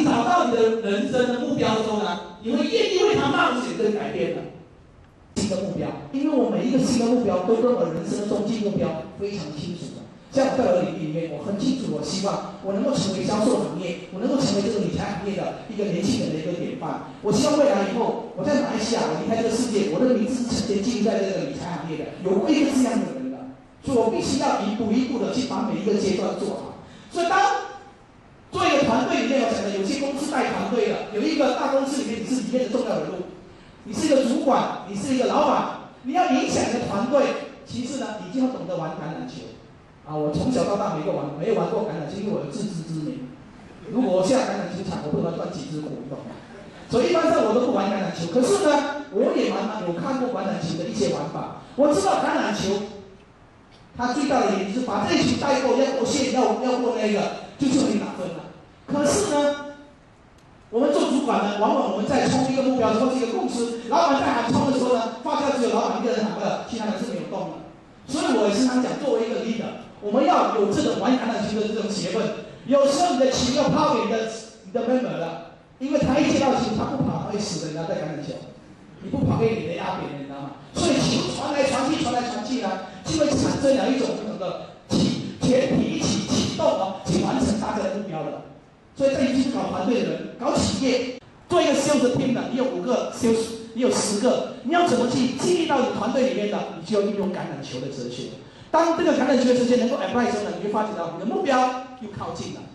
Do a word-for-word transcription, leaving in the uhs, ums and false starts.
你找到你的人生的目标之后呢，你会愿意为它冒险跟改变的新的目标，因为我每一个新的目标都跟我人生的终极目标非常清楚的。像我在我的领域里面，我很清楚，我希望我能够成为销售行业，我能够成为这个理财行业的一个年轻人的一个典范。我希望未来以后，我在马来西亚，我离开这个世界，我的名字是承前进入在这个理财行业的，有过一个这样的人的，所以我必须要一步一步的去把每一个阶段做好。所以当做一个团队里面，我讲的有些公司带团队的，有一个大公司里面你是里面的重要人物，你是一个主管，你是一个老板，你要影响你的团队，其次呢，你就要懂得玩橄榄球。啊，我从小到大没有玩，没有玩过橄榄球，因为我有自知之明。如果我下橄榄球场，我会断几只股，你懂吗？所以一般上我都不玩橄榄球。可是呢，我也蛮有看过橄榄球的一些玩法。我知道橄榄球，它最大的原因就是把这一球带过，要过线，要要过那个，就是可以拿分了。可是呢，我们做主管呢，往往我们在冲一个目标，或是一个公司，老板在喊冲的时候呢，发票只有老板一个人喊的，其他人是没有动的。所以我也时常讲，作为一个 leader。我们要有这种玩橄榄球的这种学问，有时候你的球要抛给你的你的 member 了，因为他一接到球，他不跑他会死的，你知道在橄榄球，你不跑给你的压扁人，你知道吗？所以球传来传去，传来传去呢，就会产生了一种不同的起全体一起启动哦，去完成大家的目标的。所以在于就是搞团队的人，搞企业，做一个 sales team 的，你有五个 sales， 你有十个，你要怎么去激励到你团队里面的？你就要运用橄榄球的哲学。当这个橄榄球的时间能够 apply 的时候呢，你会发觉到你的目标又靠近了。